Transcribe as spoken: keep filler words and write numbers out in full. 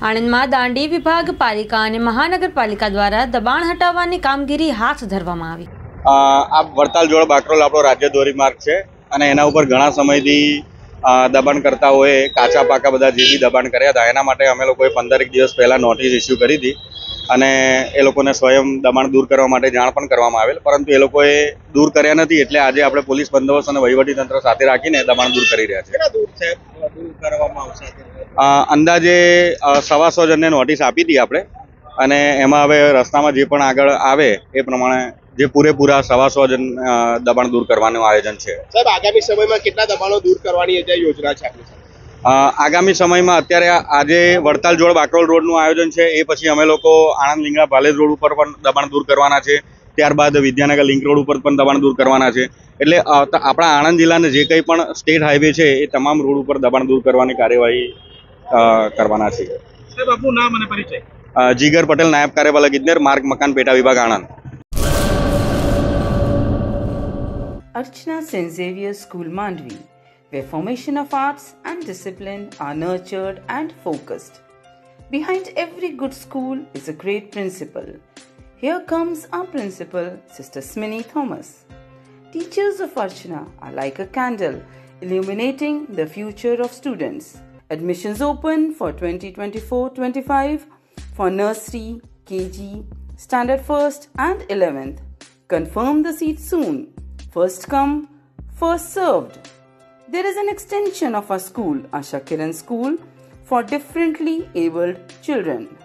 આણંદમાં દાંડી વિભાગ પાલિકા અને મહાનગરપાલિકા દ્વારા દબાણ હટાવવાની કામગીરી હાથ ધરવામાં આવી. આ વડતાલ જોડ બાકરોલ આપણો રાજ્ય ધોરીમાર્ગ છે અને એના ઉપર ઘણા સમયથી દબાણકર્તાઓએ કાચા પાકા બધા જે બી દબાણ કર્યા હતા એના માટે અમે લોકોએ પંદરેક દિવસ પહેલા નોટિસ ઇસ્યુ કરી હતી અને એ લોકોને સ્વયં દબાણ દૂર કરવા માટે જાણ પણ કરવામાં આવેલ, પરંતુ એ લોકોએ દૂર કર્યા નથી. એટલે આજે આપણે પોલીસ બંદોબસ્ત અને વહીવટી તંત્ર સાથે રાખીને દબાણ દૂર કરી રહ્યા છે. અંદાજે સવાસો જણને નોટિસ આપી હતી આપણે અને એમાં હવે રસ્તામાં જે પણ આગળ આવે એ પ્રમાણે જે પૂરેપૂરા સવાસો જણ દબાણ દૂર કરવાનું આયોજન છે. સાહેબ, આગામી સમયમાં કેટલા દબાણો દૂર કરવાની યોજના છે આપણી સાથે? આગામી સમયમાં અત્યારે આજે વડતાલ જોડ બાકરોલ રોડનું આયોજન છે, એ પછી અમે લોકો આણંદ લીંગડા ભાલેજ રોડ ઉપર પણ દબાણ દૂર કરવાના છે. ત્યારબાદ વિદ્યાનગર લિંક રોડ ઉપર પણ દબાણ દૂર કરવાના છે. એટલે આપણા આણંદ જિલ્લાને જે કંઈ પણ સ્ટેટ હાઈવે છે એ તમામ રોડ ઉપર દબાણ દૂર કરવાની કાર્યવાહી કરવાના છે. સાહેબ, આપનું નામ અને પરિચય? જીગર પટેલ, નાયબ કાર્યપાલક ઇજનેર, માર્ગ મકાન પેટા વિભાગ, Anand. Archana Saint Xavier School, Mandvi, where formation of arts and discipline are nurtured and focused. Behind every good school is a great principal. Here comes our principal, Sister Smini Thomas. Teachers of Archana are like a candle illuminating the future of students. Admissions open for twenty twenty-four twenty-five for nursery, K G, standard first and eleventh. Confirm the seat soon. First come, first served. There is an extension of our school, Asha Kiran School, for differently abled children.